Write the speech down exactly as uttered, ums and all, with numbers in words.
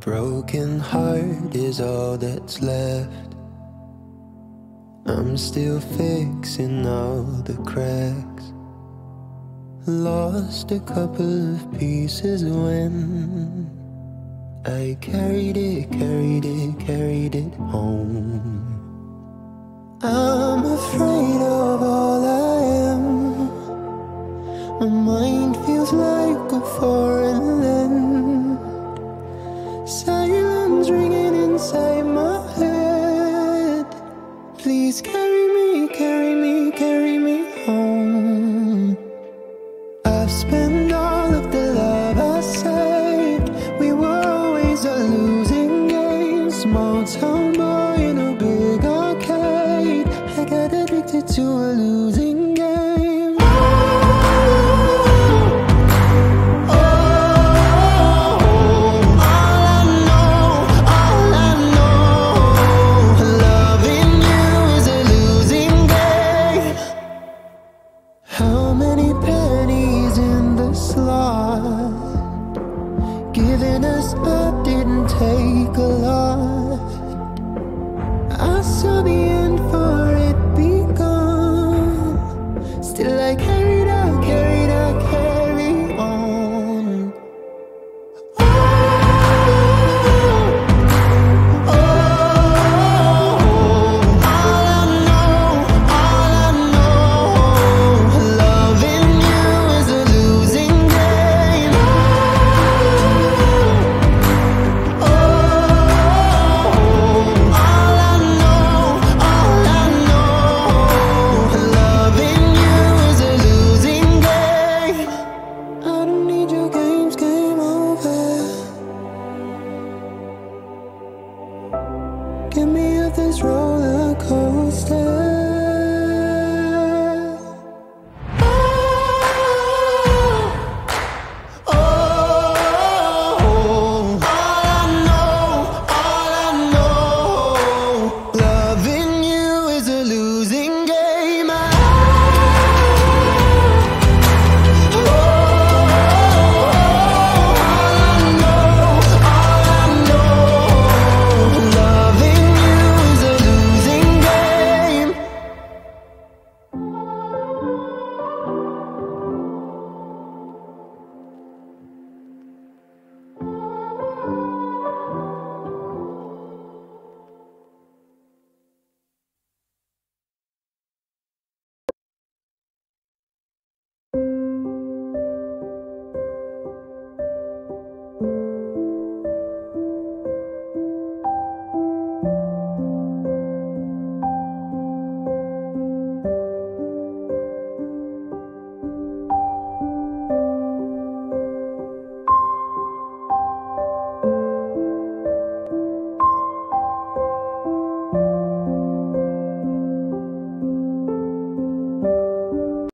broken heart is all that's left. I'm still fixing all the cracks. Lost a couple of pieces when I carried it, carried it, carried it home. I'm afraid of all I am. My mind feels like a foreign land. Silence ringing inside my head. Please carry me, carry me, carry me home. I've spent all of the love I saved. We were always a losing game. Small town boy in a big arcade. I got addicted to a losing game. Giving us up didn't take a lot. I saw the end for it begun. Still I carried out, carried out, carry on. Oh, oh, all I know, all I know, loving you is a losing game. Get me off this roller coaster.